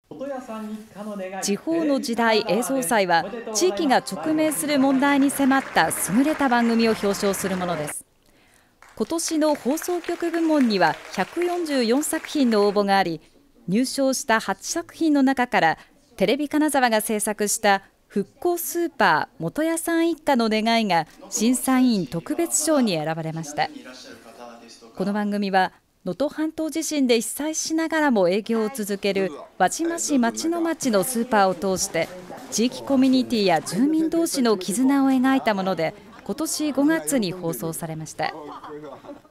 地方の時代映像祭は、地域が直面する問題に迫った優れた番組を表彰するものです。今年の放送局部門には144作品の応募があり、入賞した8作品の中からテレビ金沢が制作した復興スーパー元谷さん一家の願いが審査員特別賞に選ばれました。この番組は能登半島地震で被災しながらも営業を続ける輪島市町の町のスーパーを通して地域コミュニティや住民同士の絆を描いたもので、今年5月に放送されました。